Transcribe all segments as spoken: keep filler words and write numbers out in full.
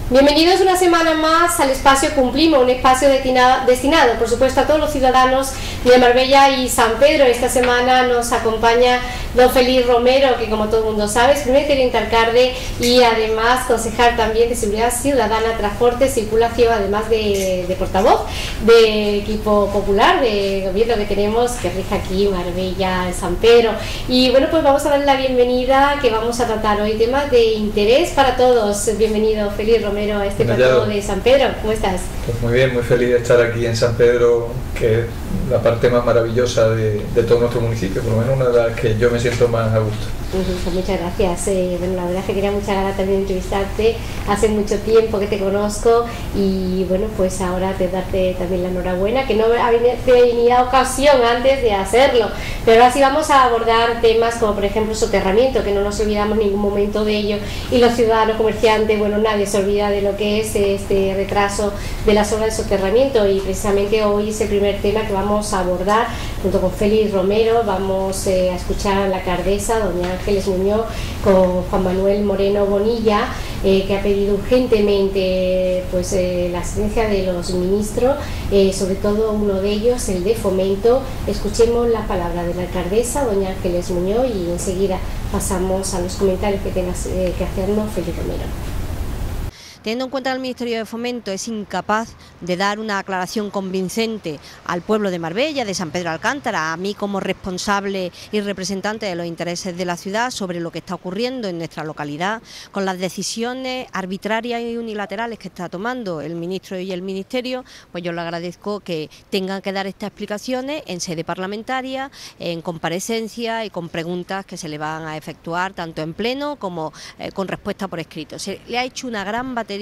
Bienvenidos una semana más al espacio Cumplimos, un espacio destinado, destinado, por supuesto, a todos los ciudadanos de Marbella y San Pedro. Esta semana nos acompaña don Félix Romero, que como todo el mundo sabe es primer teniente alcalde y además concejal también de Seguridad Ciudadana, Transporte, Circulación, además de, de portavoz del equipo popular de gobierno que tenemos, que rige aquí Marbella y San Pedro. Y bueno, pues vamos a darle la bienvenida, que vamos a tratar hoy temas de interés para todos. Bienvenido, Félix Romero, a este plató de San Pedro. ¿Cómo estás? Pues muy bien, muy feliz de estar aquí en San Pedro, que es la parte más maravillosa de, de todo nuestro municipio, por lo menos una de las que yo me siento más a gusto. Pues muchas gracias. Eh, bueno, la verdad es que quería mucha ganas también de entrevistarte. Hace mucho tiempo que te conozco y bueno, pues ahora te darte también la enhorabuena, que no había ocasión antes de hacerlo, pero ahora sí vamos a abordar temas como por ejemplo soterramiento, que no nos olvidamos en ningún momento de ello, y los ciudadanos comerciantes, bueno, nadie se olvida de lo que es este retraso de las obras de soterramiento, y precisamente hoy es el primer tema que vamos a abordar junto con Félix Romero. Vamos eh, a escuchar a la alcaldesa, doña Ángeles Muñoz, con Juan Manuel Moreno Bonilla, eh, que ha pedido urgentemente pues eh, la asistencia de los ministros, eh, sobre todo uno de ellos, el de Fomento. Escuchemos la palabra de la alcaldesa, doña Ángeles Muñoz, y enseguida pasamos a los comentarios que tengas eh, que hacernos Félix Romero. Teniendo en cuenta que el Ministerio de Fomento es incapaz de dar una aclaración convincente al pueblo de Marbella, de San Pedro de Alcántara, a mí como responsable y representante de los intereses de la ciudad sobre lo que está ocurriendo en nuestra localidad, con las decisiones arbitrarias y unilaterales que está tomando el ministro y el Ministerio, pues yo le agradezco que tengan que dar estas explicaciones en sede parlamentaria, en comparecencia y con preguntas que se le van a efectuar tanto en pleno como eh, con respuesta por escrito. Se le ha hecho una gran batería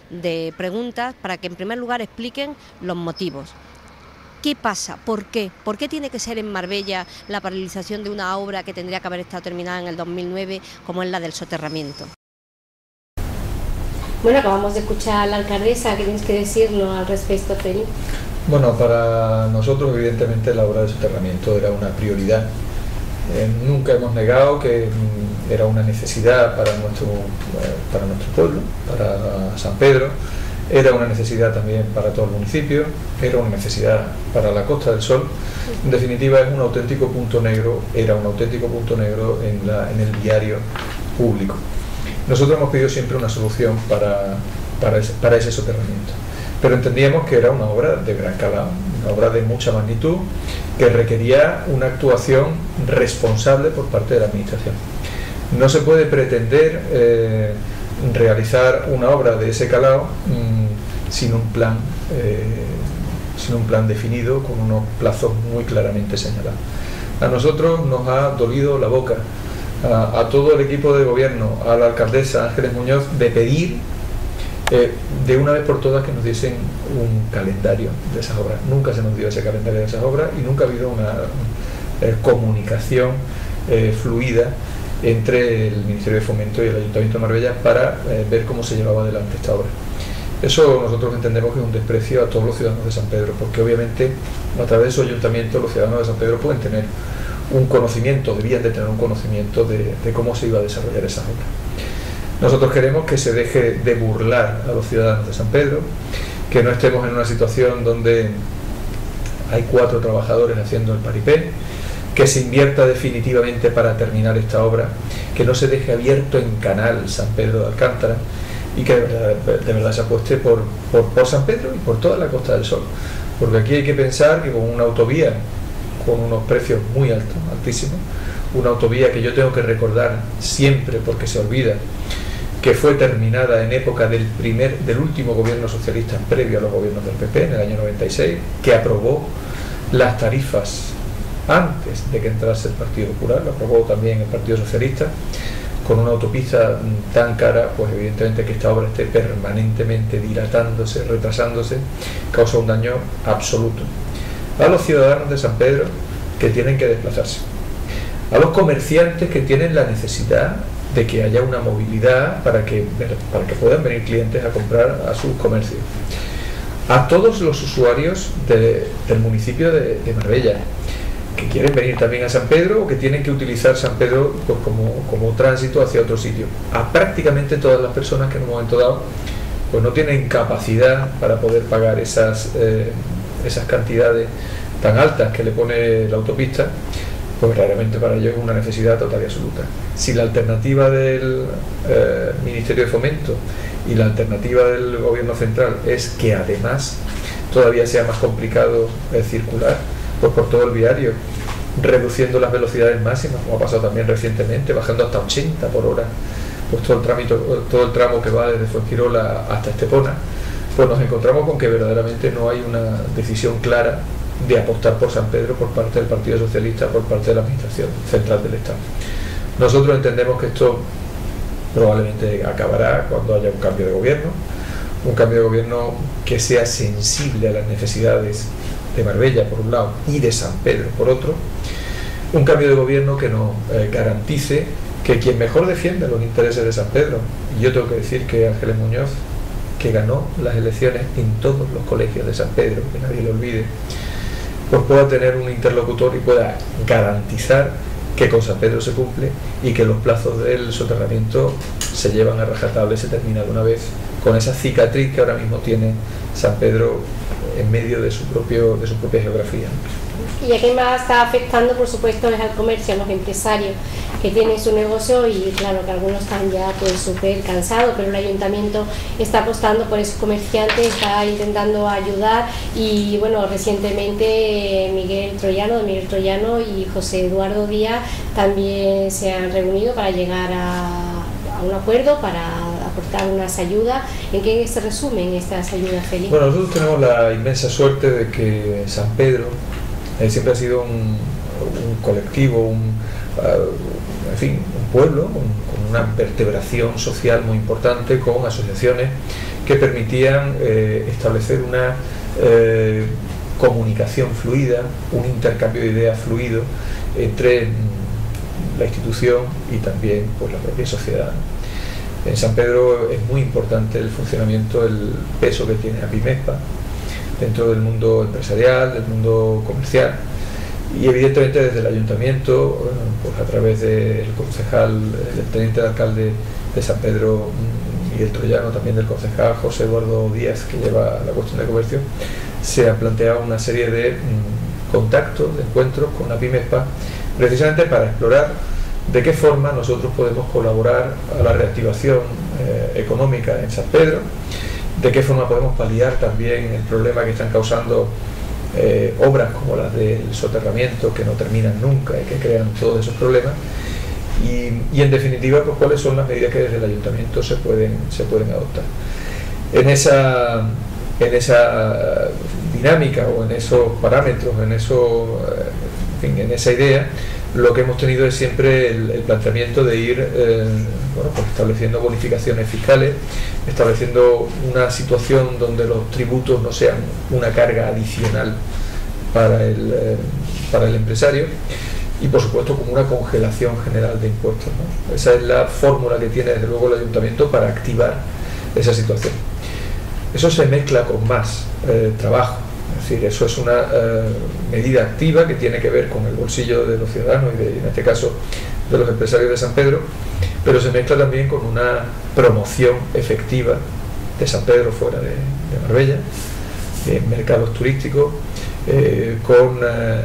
de preguntas para que en primer lugar expliquen los motivos. ¿Qué pasa? ¿Por qué? ¿Por qué tiene que ser en Marbella la paralización de una obra que tendría que haber estado terminada en el dos mil nueve, como es la del soterramiento? Bueno, acabamos de escuchar a la alcaldesa. ¿Qué tienes que decirnos al respecto, Félix? Bueno, para nosotros evidentemente la obra de soterramiento era una prioridad. Eh, nunca hemos negado que mm, era una necesidad para nuestro, eh, para nuestro pueblo, para San Pedro, era una necesidad también para todo el municipio, era una necesidad para la Costa del Sol. En definitiva, es un auténtico punto negro, era un auténtico punto negro en, la, en el diario público. Nosotros hemos pedido siempre una solución para, para, ese, para ese soterramiento, pero entendíamos que era una obra de gran calado, una obra de mucha magnitud, que requería una actuación responsable por parte de la Administración. No se puede pretender eh, realizar una obra de ese calado mmm, sin un plan, eh, sin un plan definido, con unos plazos muy claramente señalados. A nosotros nos ha dolido la boca, a, a todo el equipo de gobierno, a la alcaldesa Ángeles Muñoz, de pedir Eh, de una vez por todas que nos diesen un calendario de esas obras. Nunca se nos dio ese calendario de esas obras y nunca ha habido una eh, comunicación eh, fluida entre el Ministerio de Fomento y el Ayuntamiento de Marbella para eh, ver cómo se llevaba adelante esta obra. Eso nosotros entendemos que es un desprecio a todos los ciudadanos de San Pedro, porque obviamente a través de su ayuntamiento los ciudadanos de San Pedro pueden tener un conocimiento, debían de tener un conocimiento de, de cómo se iba a desarrollar esa obra. Nosotros queremos que se deje de burlar a los ciudadanos de San Pedro, que no estemos en una situación donde hay cuatro trabajadores haciendo el paripé, que se invierta definitivamente para terminar esta obra, que no se deje abierto en canal San Pedro de Alcántara y que de verdad, de verdad se apueste por, por, por San Pedro y por toda la Costa del Sol. Porque aquí hay que pensar que con una autovía con unos precios muy altos, altísimos, una autovía que yo tengo que recordar siempre porque se olvida, que fue terminada en época del primer, del último gobierno socialista previo a los gobiernos del P P en el año noventa y seis, que aprobó las tarifas antes de que entrase el Partido Popular, lo aprobó también el Partido Socialista, con una autopista tan cara, pues evidentemente que esta obra esté permanentemente dilatándose, retrasándose, causa un daño absoluto a los ciudadanos de San Pedro que tienen que desplazarse, a los comerciantes que tienen la necesidad de que haya una movilidad para que, para que puedan venir clientes a comprar a sus comercios, a todos los usuarios de, del municipio de, de Marbella, que quieren venir también a San Pedro o que tienen que utilizar San Pedro pues, como, como tránsito hacia otro sitio, a prácticamente todas las personas que en un momento dado pues no tienen capacidad para poder pagar esas, eh, esas cantidades tan altas que le pone la autopista, pues realmente para ellos es una necesidad total y absoluta. Si la alternativa del eh, Ministerio de Fomento y la alternativa del Gobierno Central es que además todavía sea más complicado eh, circular, pues por todo el viario, reduciendo las velocidades máximas, como ha pasado también recientemente, bajando hasta ochenta por hora, pues todo el, trámite, todo el tramo que va desde Fuengirola hasta Estepona, pues nos encontramos con que verdaderamente no hay una decisión clara de apostar por San Pedro por parte del Partido Socialista, por parte de la Administración Central del Estado. Nosotros entendemos que esto probablemente acabará cuando haya un cambio de gobierno, un cambio de gobierno que sea sensible a las necesidades de Marbella por un lado y de San Pedro por otro, un cambio de gobierno que nos eh, garantice que quien mejor defiende los intereses de San Pedro, y yo tengo que decir que Ángeles Muñoz, que ganó las elecciones en todos los colegios de San Pedro, que nadie lo olvide, pues pueda tener un interlocutor y pueda garantizar que con San Pedro se cumple y que los plazos del soterramiento se llevan a rajatabla y se termina de una vez con esa cicatriz que ahora mismo tiene San Pedro en medio de su, propio, de su propia geografía. Y a quien más está afectando, por supuesto, es al comercio, a los empresarios que tienen su negocio, y claro que algunos están ya pues súper cansados, pero el ayuntamiento está apostando por esos comerciantes, está intentando ayudar, y bueno, recientemente Miguel Troyano, Miguel Troyano y José Eduardo Díaz también se han reunido para llegar a, a un acuerdo para aportar unas ayudas. ¿En qué se resumen estas ayudas, Félix? Bueno, nosotros tenemos la inmensa suerte de que San Pedro eh, siempre ha sido un, un colectivo, un, uh, en fin, un pueblo un, con una vertebración social muy importante, con asociaciones que permitían eh, establecer una eh, comunicación fluida, un intercambio de ideas fluido entre la institución y también pues, la propia sociedad. En San Pedro es muy importante el funcionamiento, el peso que tiene APIMESPA dentro del mundo empresarial, del mundo comercial, y evidentemente desde el ayuntamiento, pues a través del concejal, el teniente de alcalde de San Pedro, Miguel Troyano, también del concejal José Eduardo Díaz, que lleva la cuestión de comercio, se ha planteado una serie de mmm, contactos, de encuentros con APIMESPA, precisamente para explorar de qué forma nosotros podemos colaborar a la reactivación eh, económica en San Pedro, de qué forma podemos paliar también el problema que están causando eh, obras como las del soterramiento, que no terminan nunca y que crean todos esos problemas, y, y en definitiva pues, cuáles son las medidas que desde el ayuntamiento se pueden, se pueden adoptar. En esa, en esa dinámica o en esos parámetros, en, eso, en, fin, en esa idea, lo que hemos tenido es siempre el, el planteamiento de ir eh, bueno, pues estableciendo bonificaciones fiscales, estableciendo una situación donde los tributos no sean una carga adicional para el, eh, para el empresario, y por supuesto con una congelación general de impuestos, ¿no? Esa es la fórmula que tiene desde luego el ayuntamiento para activar esa situación. Eso se mezcla con más eh, trabajo. Es decir, eso es una eh, medida activa que tiene que ver con el bolsillo de los ciudadanos y, de, en este caso de los empresarios de San Pedro, pero se mezcla también con una promoción efectiva de San Pedro fuera de, de Marbella, en mercados turísticos, eh, con eh,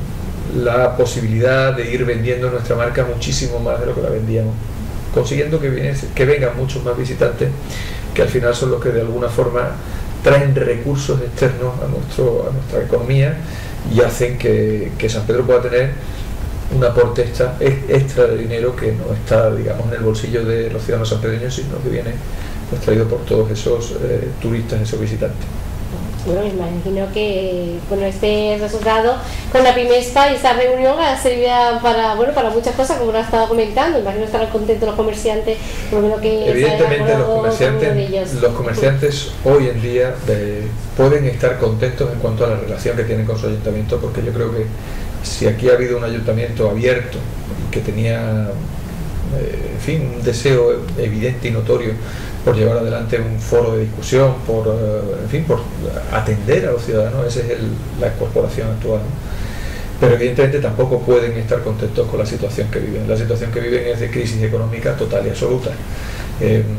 la posibilidad de ir vendiendo nuestra marca muchísimo más de lo que la vendíamos, consiguiendo que, viene, que vengan muchos más visitantes, que al final son los que de alguna forma traen recursos externos a, nuestro, a nuestra economía y hacen que, que San Pedro pueda tener un aporte extra, extra de dinero que no está, digamos, en el bolsillo de los ciudadanos sanpedreños, sino que viene pues, traído por todos esos eh, turistas, esos visitantes. Bueno, me imagino que bueno, este resultado con la APIMESPA y esta reunión servirá para, bueno, para muchas cosas, como lo ha estado comentando. Imagino estarán contentos los comerciantes, por lo menos que evidentemente los comerciantes, los comerciantes hoy en día de, pueden estar contentos en cuanto a la relación que tienen con su ayuntamiento, porque yo creo que si aquí ha habido un ayuntamiento abierto que tenía eh, en fin, un deseo evidente y notorio por llevar adelante un foro de discusión, por, en fin, por atender a los ciudadanos, esa es el, la corporación actual, ¿no? Pero evidentemente tampoco pueden estar contentos con la situación que viven. La situación que viven es de crisis económica total y absoluta. Eh,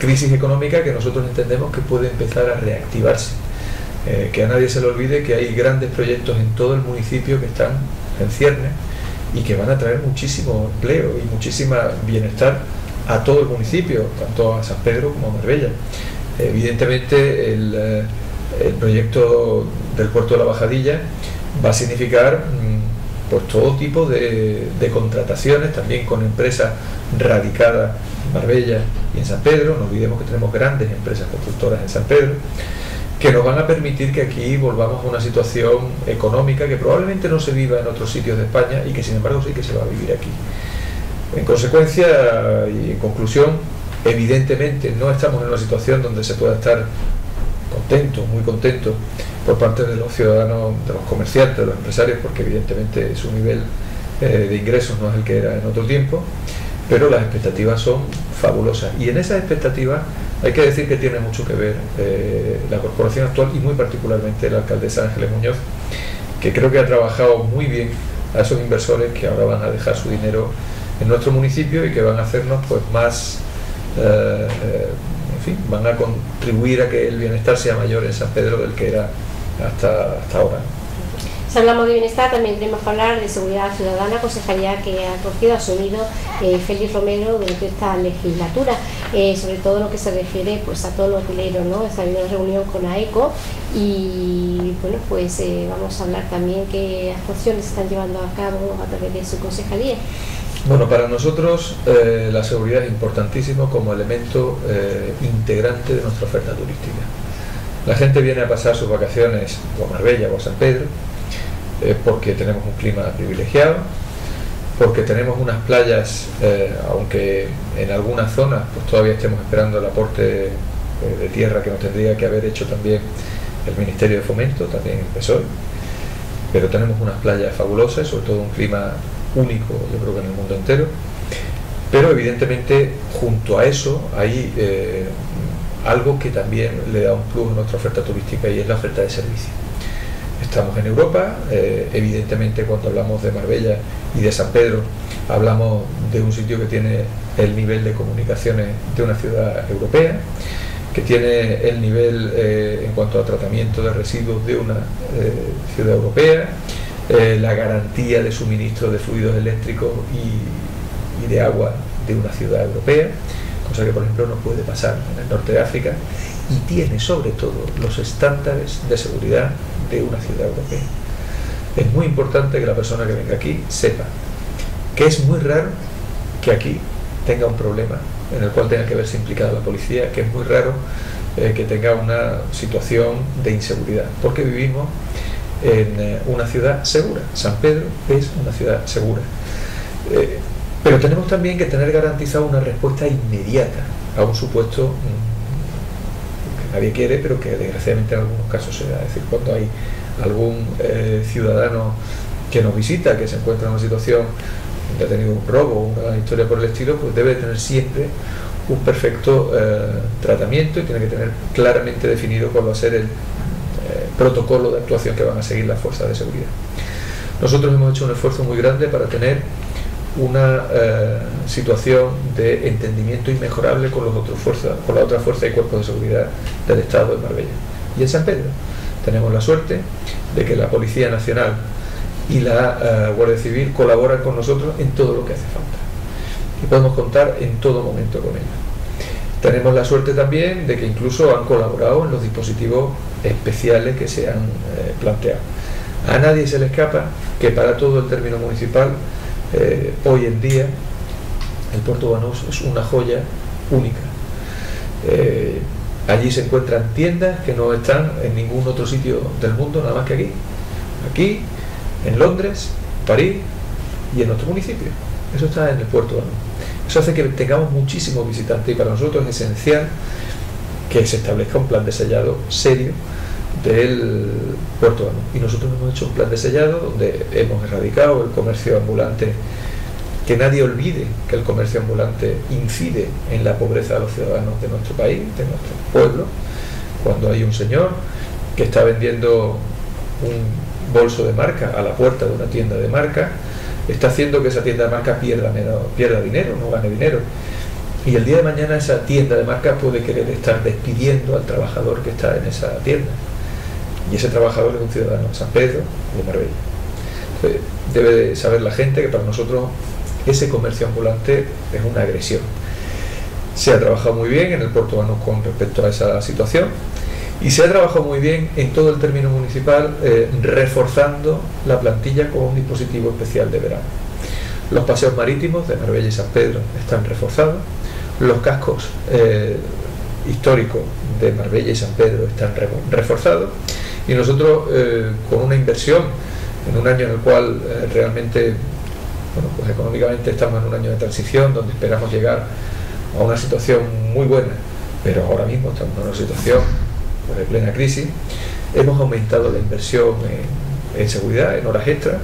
crisis económica que nosotros entendemos que puede empezar a reactivarse. Eh, que a nadie se le olvide que hay grandes proyectos en todo el municipio que están en ciernes y que van a traer muchísimo empleo y muchísima bienestar a todo el municipio, tanto a San Pedro como a Marbella. Evidentemente el, el proyecto del puerto de la Bajadilla va a significar pues todo tipo de, de contrataciones, también con empresas radicadas en Marbella y en San Pedro. No olvidemos que tenemos grandes empresas constructoras en San Pedro, que nos van a permitir que aquí volvamos a una situación económica que probablemente no se viva en otros sitios de España y que sin embargo sí que se va a vivir aquí. En consecuencia y en conclusión, evidentemente no estamos en una situación donde se pueda estar contento, muy contento por parte de los ciudadanos, de los comerciantes, de los empresarios, porque evidentemente su nivel eh, de ingresos no es el que era en otro tiempo, pero las expectativas son fabulosas. Y en esas expectativas hay que decir que tiene mucho que ver eh, la corporación actual y muy particularmente la alcaldesa Ángeles Muñoz, que creo que ha trabajado muy bien a esos inversores que ahora van a dejar su dinero en nuestro municipio y que van a hacernos pues más, eh, eh, en fin, van a contribuir a que el bienestar sea mayor en San Pedro del que era hasta, hasta ahora. Si hablamos de bienestar, también tenemos que hablar de seguridad ciudadana, concejalía que ha cogido, asumido eh, Félix Romero durante esta legislatura, eh, sobre todo lo que se refiere pues a todo lo hotelero, ¿no? Está habiendo una reunión con AECO y bueno, pues eh, vamos a hablar también qué actuaciones se están llevando a cabo a través de su concejalía. Bueno, para nosotros eh, la seguridad es importantísimo como elemento eh, integrante de nuestra oferta turística. La gente viene a pasar sus vacaciones o a Marbella o a San Pedro eh, porque tenemos un clima privilegiado, porque tenemos unas playas, eh, aunque en algunas zonas pues todavía estemos esperando el aporte eh, de tierra que nos tendría que haber hecho también el Ministerio de Fomento, también el P S O E, pero tenemos unas playas fabulosas, sobre todo un clima único, yo creo que en el mundo entero. Pero evidentemente junto a eso hay eh, algo que también le da un plus a nuestra oferta turística y es la oferta de servicio. Estamos en Europa, eh, evidentemente cuando hablamos de Marbella y de San Pedro hablamos de un sitio que tiene el nivel de comunicaciones de una ciudad europea, que tiene el nivel eh, en cuanto a tratamiento de residuos de una eh, ciudad europea, eh, la garantía de suministro de fluidos eléctricos y, y de agua de una ciudad europea, cosa que por ejemplo no puede pasar en el norte de África, y tiene sobre todo los estándares de seguridad de una ciudad europea. Es muy importante que la persona que venga aquí sepa que es muy raro que aquí tenga un problema en el cual tenga que verse implicada la policía, que es muy raro eh, que tenga una situación de inseguridad, porque vivimos en eh, una ciudad segura. San Pedro es una ciudad segura. Eh, pero tenemos también que tener garantizada una respuesta inmediata a un supuesto mmm, que nadie quiere, pero que desgraciadamente en algunos casos se da. Es decir, cuando hay algún eh, ciudadano que nos visita, que se encuentra en una situación que ha tenido un robo, una historia por el estilo, pues debe tener siempre un perfecto eh, tratamiento y tiene que tener claramente definido cuál va a ser el eh, protocolo de actuación que van a seguir las fuerzas de seguridad. Nosotros hemos hecho un esfuerzo muy grande para tener una eh, situación de entendimiento inmejorable con los otros fuerzas, con la otra fuerza y cuerpos de seguridad del Estado de Marbella. Y en San Pedro tenemos la suerte de que la Policía Nacional y la uh, Guardia Civil colaboran con nosotros en todo lo que hace falta y podemos contar en todo momento con ellos. Tenemos la suerte también de que incluso han colaborado en los dispositivos especiales que se han eh, planteado. A nadie se le escapa que para todo el término municipal eh, hoy en día el puerto de Banús es una joya única. Eh, allí se encuentran tiendas que no están en ningún otro sitio del mundo, nada más que aquí. Aquí, en Londres, París y en nuestro municipio. Eso está en el puerto de Banús. Eso hace que tengamos muchísimos visitantes y para nosotros es esencial que se establezca un plan de sellado serio del puerto de Banús. Y nosotros hemos hecho un plan de sellado donde hemos erradicado el comercio ambulante. Que nadie olvide que el comercio ambulante incide en la pobreza de los ciudadanos de nuestro país, de nuestro pueblo. Cuando hay un señor que está vendiendo un bolso de marca a la puerta de una tienda de marca, está haciendo que esa tienda de marca pierda, pierda dinero, no gane dinero. Y el día de mañana esa tienda de marca puede querer estar despidiendo al trabajador que está en esa tienda. Y ese trabajador es un ciudadano de San Pedro o de Marbella. Entonces, debe de saber la gente que para nosotros ese comercio ambulante es una agresión. Se ha trabajado muy bien en el Puerto Banús con respecto a esa situación y se ha trabajado muy bien en todo el término municipal, eh, reforzando la plantilla con un dispositivo especial de verano. Los paseos marítimos de Marbella y San Pedro están reforzados, los cascos eh, históricos de Marbella y San Pedro están re reforzados y nosotros eh, con una inversión en un año en el cual eh, realmente, bueno, pues económicamente estamos en un año de transición donde esperamos llegar a una situación muy buena, pero ahora mismo estamos en una situación pues, de plena crisis. Hemos aumentado la inversión en, en seguridad, en horas extras,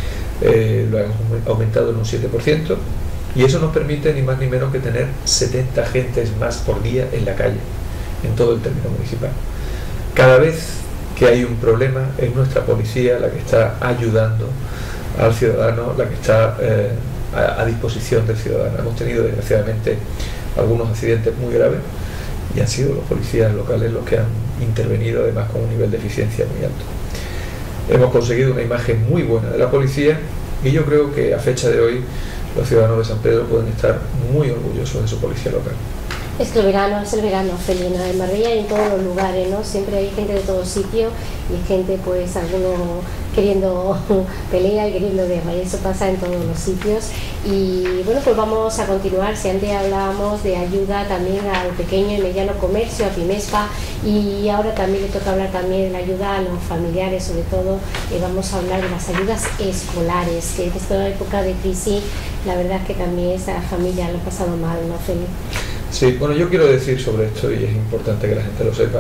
eh, lo hemos aumentado en un siete por ciento y eso nos permite ni más ni menos que tener setenta agentes más por día en la calle, en todo el término municipal. Cada vez que hay un problema es nuestra policía la que está ayudando al ciudadano, la que está eh, a, a disposición del ciudadano. Hemos tenido desgraciadamente algunos accidentes muy graves y han sido los policías locales los que han intervenido, además con un nivel de eficiencia muy alto. Hemos conseguido una imagen muy buena de la policía y yo creo que a fecha de hoy los ciudadanos de San Pedro pueden estar muy orgullosos de su policía local. Es que el verano es el verano, Felina, en Marbella y en todos los lugares, ¿no? Siempre hay gente de todos sitios y gente, pues, algunos queriendo pelea y queriendo guerra, y eso pasa en todos los sitios. Y bueno, pues vamos a continuar. Si antes hablábamos de ayuda también al pequeño y mediano comercio, a Pimespa, y ahora también le toca hablar también de la ayuda a los familiares, sobre todo eh, vamos a hablar de las ayudas escolares, que en esta época de crisis la verdad es que también esa familia lo ha pasado mal, ¿no, Feli? Sí, bueno, yo quiero decir sobre esto, y es importante que la gente lo sepa,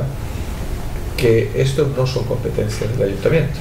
que estos no son competencias del ayuntamiento.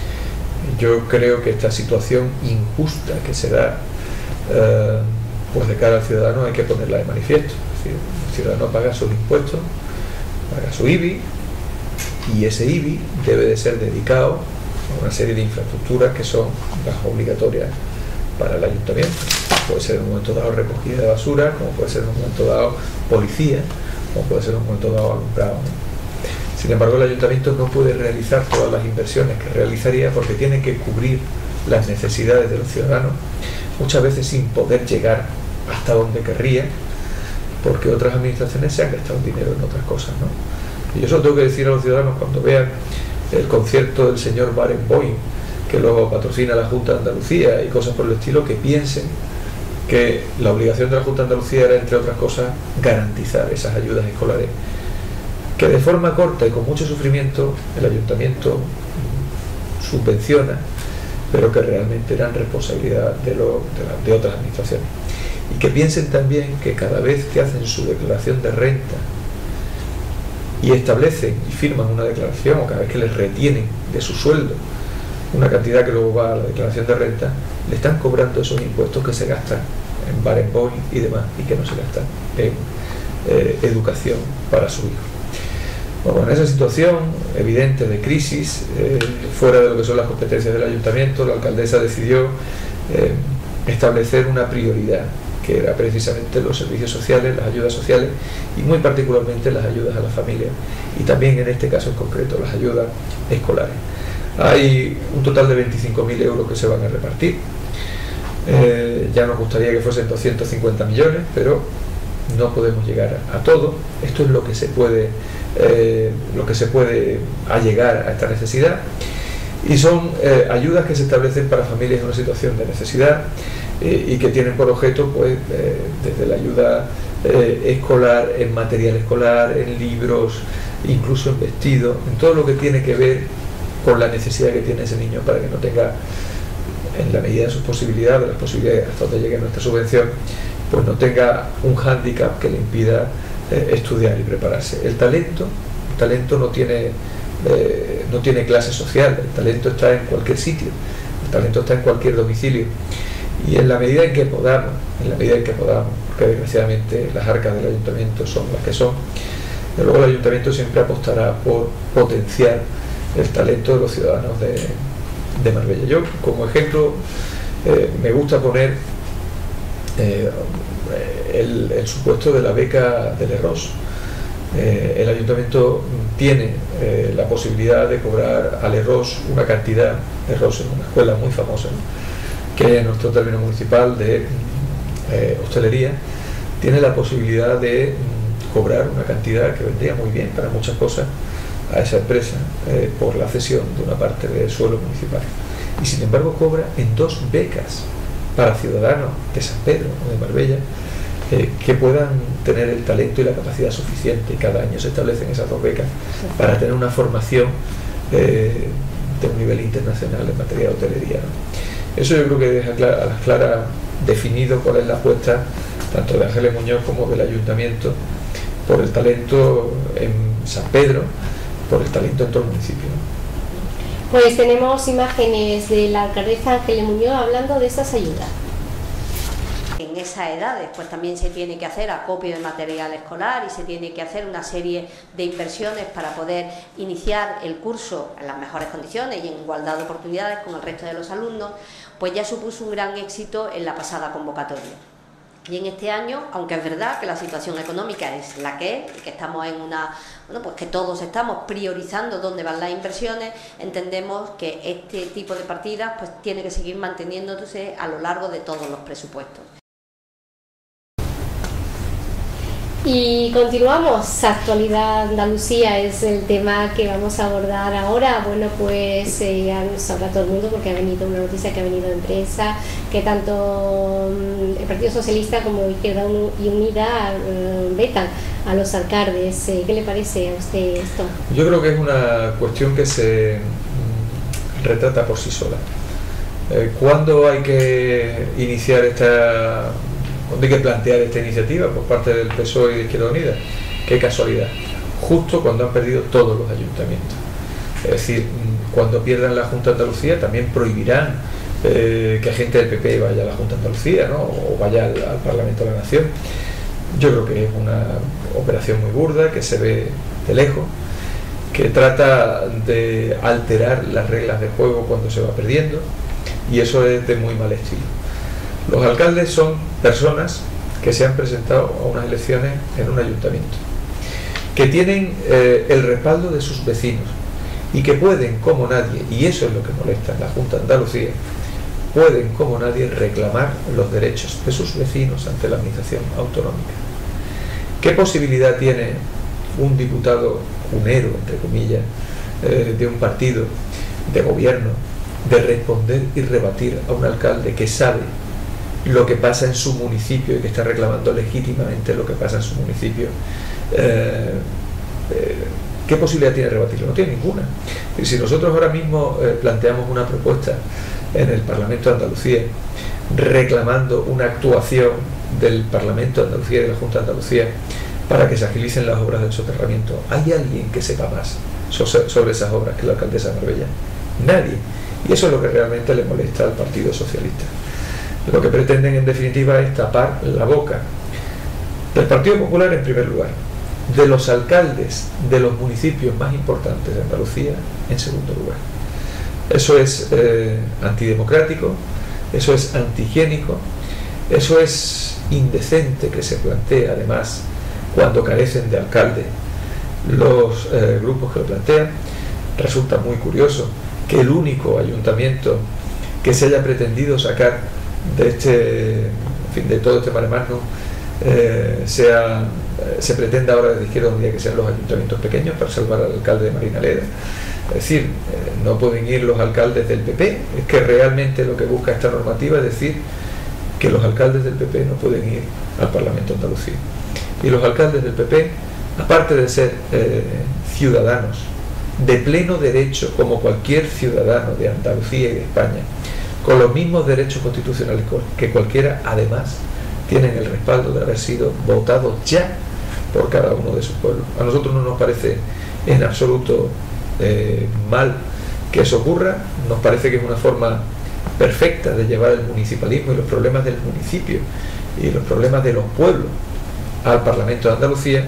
Yo creo que esta situación injusta que se da eh, pues de cara al ciudadano hay que ponerla de manifiesto. Es decir, el ciudadano paga sus impuestos, paga su I B I, y ese I B I debe de ser dedicado a una serie de infraestructuras que son las obligatorias para el ayuntamiento. Puede ser en un momento dado recogida de basura, como puede ser en un momento dado policía, como puede ser en un momento dado alumbrado, ¿no? Sin embargo, el ayuntamiento no puede realizar todas las inversiones que realizaría porque tiene que cubrir las necesidades de los ciudadanos, muchas veces sin poder llegar hasta donde querría, porque otras administraciones se han gastado dinero en otras cosas, ¿no? Y yo solo tengo que decir a los ciudadanos, cuando vean el concierto del señor Barenboim, que luego patrocina la Junta de Andalucía y cosas por el estilo, que piensen que la obligación de la Junta de Andalucía era, entre otras cosas, garantizar esas ayudas escolares, que de forma corta y con mucho sufrimiento el ayuntamiento subvenciona, pero que realmente eran responsabilidad de, lo, de, la, de otras administraciones. Y que piensen también que cada vez que hacen su declaración de renta y establecen y firman una declaración, o cada vez que les retienen de su sueldo una cantidad que luego va a la declaración de renta, le están cobrando esos impuestos que se gastan en Barenboim y demás, y que no se gastan en eh, educación para su hijo. Bueno, en esa situación evidente de crisis, eh, fuera de lo que son las competencias del ayuntamiento, la alcaldesa decidió eh, establecer una prioridad, que era precisamente los servicios sociales, las ayudas sociales y muy particularmente las ayudas a la familia, y también en este caso en concreto las ayudas escolares. Hay un total de veinticinco mil euros que se van a repartir. Eh, ya nos gustaría que fuesen doscientos cincuenta millones, pero no podemos llegar a todo. Esto es lo que se puede, eh, lo que se puede allegar a esta necesidad. Y son eh, ayudas que se establecen para familias en una situación de necesidad eh, y que tienen por objeto, pues, eh, desde la ayuda eh, escolar, en material escolar, en libros, incluso en vestidos, en todo lo que tiene que ver con la necesidad que tiene ese niño para que no tenga, en la medida de sus posibilidades, de las posibilidades hasta donde llegue nuestra subvención, pues no tenga un hándicap que le impida eh, estudiar y prepararse. El talento, el talento no tiene, eh, no tiene clase social, el talento está en cualquier sitio, el talento está en cualquier domicilio, y en la medida en que podamos, en la medida en que podamos, porque desgraciadamente las arcas del ayuntamiento son las que son, luego el ayuntamiento siempre apostará por potenciar el talento de los ciudadanos de, de Marbella. Yo, como ejemplo, eh, me gusta poner eh, el, el supuesto de la beca del ERROS. Eh, el ayuntamiento tiene eh, la posibilidad de cobrar al ERROS una cantidad, ERROS es una escuela muy famosa, ¿no?, que en nuestro término municipal de eh, hostelería, tiene la posibilidad de mm, cobrar una cantidad que vendría muy bien para muchas cosas a esa empresa eh, por la cesión de una parte del suelo municipal. Y sin embargo cobra en dos becas para ciudadanos de San Pedro o de Marbella eh, que puedan tener el talento y la capacidad suficiente. Cada año se establecen esas dos becas para tener una formación eh, de un nivel internacional en materia de hotelería, ¿no? Eso yo creo que deja clara, a las claras definido cuál es la apuesta tanto de Ángeles Muñoz como del ayuntamiento por el talento en San Pedro, por el talento en todo el municipio, ¿no? Pues tenemos imágenes de la alcaldesa Ángeles Muñoz hablando de estas ayudas. En esas edades pues también se tiene que hacer acopio de material escolar y se tiene que hacer una serie de inversiones para poder iniciar el curso en las mejores condiciones y en igualdad de oportunidades con el resto de los alumnos, pues ya supuso un gran éxito en la pasada convocatoria. Y en este año, aunque es verdad que la situación económica es la que es, y que estamos en una, bueno, pues que todos estamos priorizando dónde van las inversiones, entendemos que este tipo de partidas pues tiene que seguir manteniéndose a lo largo de todos los presupuestos. Y continuamos, actualidad Andalucía es el tema que vamos a abordar ahora. Bueno, pues eh, ya nos sabrá todo el mundo porque ha venido una noticia que ha venido en prensa, que tanto el Partido Socialista como Izquierda Unida eh, vetan a los alcaldes. Eh, ¿Qué le parece a usted esto? Yo creo que es una cuestión que se retrata por sí sola. Eh, ¿Cuándo hay que iniciar esta... ¿Cuándo hay que plantear esta iniciativa por parte del P S O E y de Izquierda Unida? Qué casualidad, justo cuando han perdido todos los ayuntamientos. Es decir, cuando pierdan la Junta de Andalucía también prohibirán eh, que gente del P P vaya a la Junta de Andalucía, ¿no?, o vaya al, al Parlamento de la Nación. Yo creo que es una operación muy burda, que se ve de lejos, que trata de alterar las reglas de juego cuando se va perdiendo, y eso es de muy mal estilo. Los alcaldes son personas que se han presentado a unas elecciones en un ayuntamiento, que tienen eh, el respaldo de sus vecinos y que pueden, como nadie, y eso es lo que molesta en la Junta de Andalucía, pueden, como nadie, reclamar los derechos de sus vecinos ante la administración autonómica. ¿Qué posibilidad tiene un diputado cunero, entre comillas, eh, de un partido de gobierno de responder y rebatir a un alcalde que sabe lo que pasa en su municipio y que está reclamando legítimamente lo que pasa en su municipio? Eh, eh, ¿Qué posibilidad tiene de rebatirlo? No tiene ninguna. Y si nosotros ahora mismo eh, planteamos una propuesta en el Parlamento de Andalucía reclamando una actuación del Parlamento de Andalucía y de la Junta de Andalucía para que se agilicen las obras del soterramiento, ¿hay alguien que sepa más sobre esas obras que la alcaldesa de Marbella? Nadie. Y eso es lo que realmente le molesta al Partido Socialista. Lo que pretenden en definitiva es tapar la boca del Partido Popular en primer lugar, de los alcaldes de los municipios más importantes de Andalucía en segundo lugar. Eso es eh, antidemocrático, eso es antihigiénico, eso es indecente que se plantee además cuando carecen de alcalde los eh, grupos que lo plantean. Resulta muy curioso que el único ayuntamiento que se haya pretendido sacar de este, en fin, de todo este mare magnum, eh, sea, eh, se pretenda ahora desde Izquierda Unida que sean los ayuntamientos pequeños para salvar al alcalde de Marinaleda. Es decir, eh, no pueden ir los alcaldes del P P. Es que realmente lo que busca esta normativa es decir que los alcaldes del P P no pueden ir al Parlamento de Andalucía. Y los alcaldes del P P, aparte de ser eh, ciudadanos de pleno derecho como cualquier ciudadano de Andalucía y de España, con los mismos derechos constitucionales que cualquiera, además tienen el respaldo de haber sido votados ya por cada uno de sus pueblos. A nosotros no nos parece en absoluto eh, mal que eso ocurra, nos parece que es una forma perfecta de llevar el municipalismo y los problemas del municipio y los problemas de los pueblos al Parlamento de Andalucía,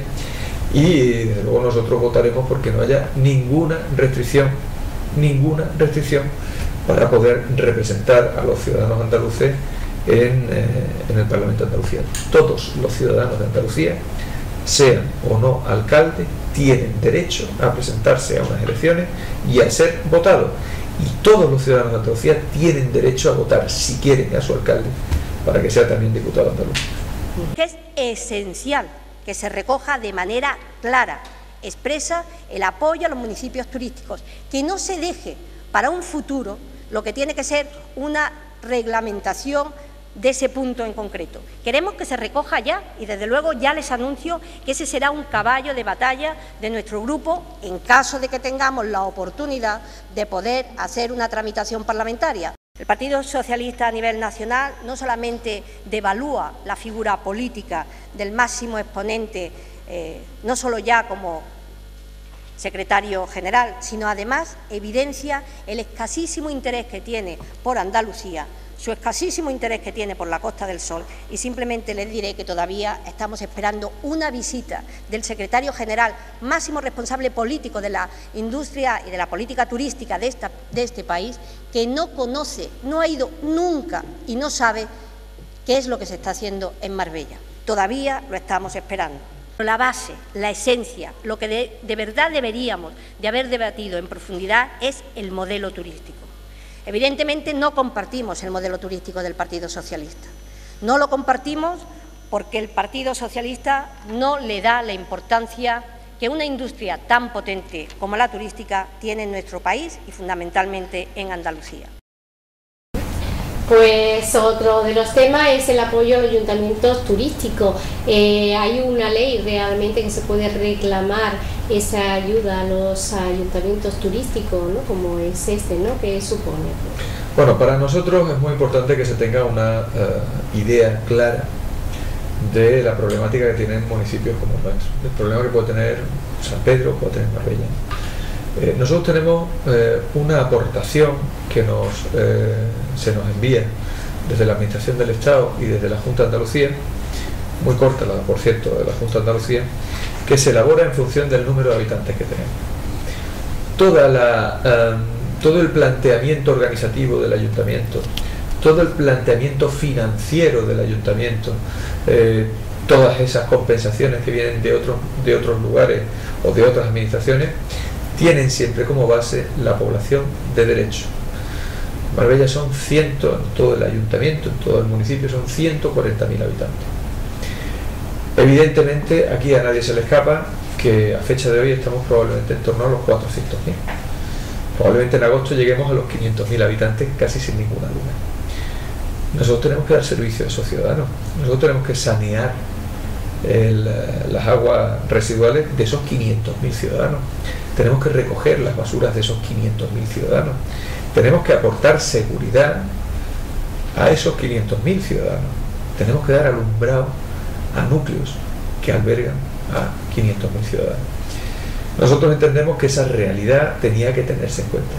y desde luego nosotros votaremos porque no haya ninguna restricción, ninguna restricción para poder representar a los ciudadanos andaluces en, eh, en el Parlamento de Andalucía. Todos los ciudadanos de Andalucía, sean o no alcalde, tienen derecho a presentarse a unas elecciones y a ser votados. Y todos los ciudadanos de Andalucía tienen derecho a votar, si quieren, a su alcalde, para que sea también diputado andaluz. Es esencial que se recoja de manera clara, expresa, el apoyo a los municipios turísticos, que no se deje para un futuro lo que tiene que ser una reglamentación de ese punto en concreto. Queremos que se recoja ya y desde luego ya les anuncio que ese será un caballo de batalla de nuestro grupo en caso de que tengamos la oportunidad de poder hacer una tramitación parlamentaria. El Partido Socialista a nivel nacional no solamente devalúa la figura política del máximo exponente, eh, no solo ya como secretario general, sino además evidencia el escasísimo interés que tiene por Andalucía, su escasísimo interés que tiene por la Costa del Sol, y simplemente les diré que todavía estamos esperando una visita del secretario general, máximo responsable político de la industria y de la política turística de, esta, de este país, que no conoce, no ha ido nunca y no sabe qué es lo que se está haciendo en Marbella. Todavía lo estamos esperando. La base, la esencia, lo que de, de verdad deberíamos de haber debatido en profundidad es el modelo turístico. Evidentemente no compartimos el modelo turístico del Partido Socialista. No lo compartimos porque el Partido Socialista no le da la importancia que una industria tan potente como la turística tiene en nuestro país y fundamentalmente en Andalucía. Pues otro de los temas es el apoyo a los ayuntamientos turísticos. Eh, hay una ley realmente que se puede reclamar esa ayuda a los ayuntamientos turísticos, ¿no? Como es este, ¿no? ¿Qué supone? Bueno, para nosotros es muy importante que se tenga una uh, idea clara de la problemática que tienen municipios como nuestro, el problema que puede tener San Pedro, puede tener Marbella. Eh, nosotros tenemos eh, una aportación que nos, eh, se nos envía desde la Administración del Estado y desde la Junta de Andalucía, muy corta, la, por cierto, de la Junta de Andalucía, que se elabora en función del número de habitantes que tenemos. Toda la, eh, todo el planteamiento organizativo del ayuntamiento, todo el planteamiento financiero del ayuntamiento, eh, todas esas compensaciones que vienen de otros, de otros lugares o de otras administraciones, tienen siempre como base la población de derecho. Marbella son ciento, en todo el ayuntamiento, en todo el municipio, son ciento cuarenta mil habitantes. Evidentemente, aquí a nadie se le escapa que a fecha de hoy estamos probablemente en torno a los cuatrocientos mil. Probablemente en agosto lleguemos a los quinientos mil habitantes casi sin ninguna duda. Nosotros tenemos que dar servicio a esos ciudadanos. Nosotros tenemos que sanear el, las aguas residuales de esos quinientos mil ciudadanos. Tenemos que recoger las basuras de esos quinientos mil ciudadanos. Tenemos que aportar seguridad a esos quinientos mil ciudadanos. Tenemos que dar alumbrado a núcleos que albergan a quinientos mil ciudadanos. Nosotros entendemos que esa realidad tenía que tenerse en cuenta.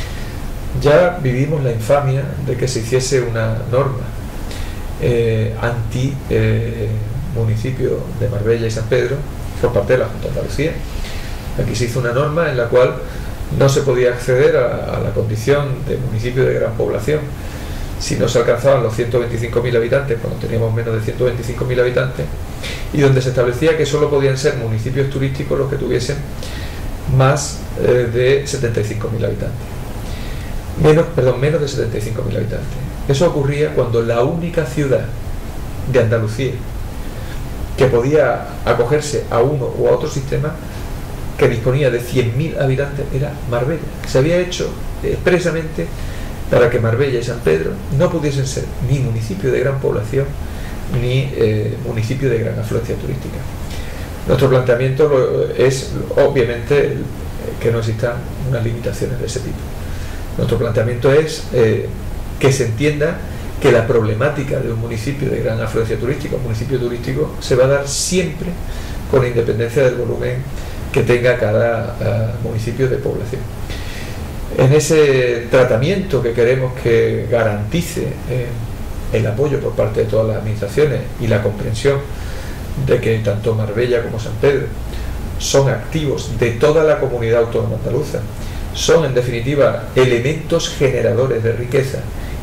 Ya vivimos la infamia de que se hiciese una norma eh, anti eh, municipio de Marbella y San Pedro por parte de la Junta de Andalucía. Aquí se hizo una norma en la cual no se podía acceder a, a la condición de municipio de gran población si no se alcanzaban los ciento veinticinco mil habitantes, cuando teníamos menos de ciento veinticinco mil habitantes, y donde se establecía que solo podían ser municipios turísticos los que tuviesen más eh, de setenta y cinco mil habitantes. Menos, perdón, menos de setenta y cinco mil habitantes. Eso ocurría cuando la única ciudad de Andalucía que podía acogerse a uno o a otro sistema que disponía de cien mil habitantes era Marbella. Se había hecho expresamente para que Marbella y San Pedro no pudiesen ser ni municipio de gran población ni eh, municipio de gran afluencia turística. Nuestro planteamiento es obviamente que no existan unas limitaciones de ese tipo. Nuestro planteamiento es eh, que se entienda que la problemática de un municipio de gran afluencia turística, un municipio turístico, se va a dar siempre con independencia del volumen que tenga cada uh, municipio de población. En ese tratamiento que queremos que garantice eh, el apoyo por parte de todas las administraciones y la comprensión de que tanto Marbella como San Pedro son activos de toda la comunidad autónoma andaluza, son en definitiva elementos generadores de riqueza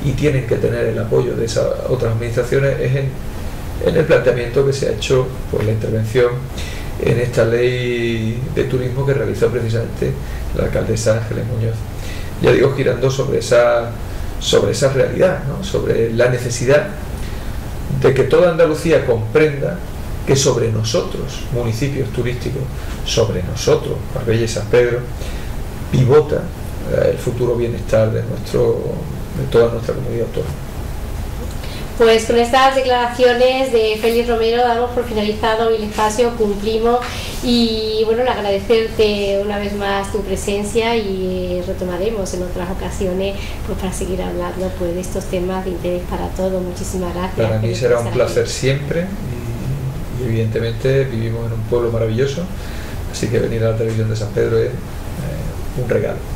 y tienen que tener el apoyo de esas otras administraciones es en, en el planteamiento que se ha hecho por la intervención en esta ley de turismo que realizó precisamente la alcaldesa Ángeles Muñoz. Ya digo, girando sobre esa, sobre esa realidad, ¿no? Sobre la necesidad de que toda Andalucía comprenda que sobre nosotros, municipios turísticos, sobre nosotros, Marbella y San Pedro, pivota eh, el futuro bienestar de, nuestro, de toda nuestra comunidad autónoma. Pues con estas declaraciones de Félix Romero damos por finalizado el espacio, cumplimos y bueno, agradecerte una vez más tu presencia y retomaremos en otras ocasiones pues para seguir hablando pues de estos temas de interés para todos. Muchísimas gracias. Para mí será un placer siempre y, y evidentemente vivimos en un pueblo maravilloso, así que venir a la televisión de San Pedro es eh, un regalo.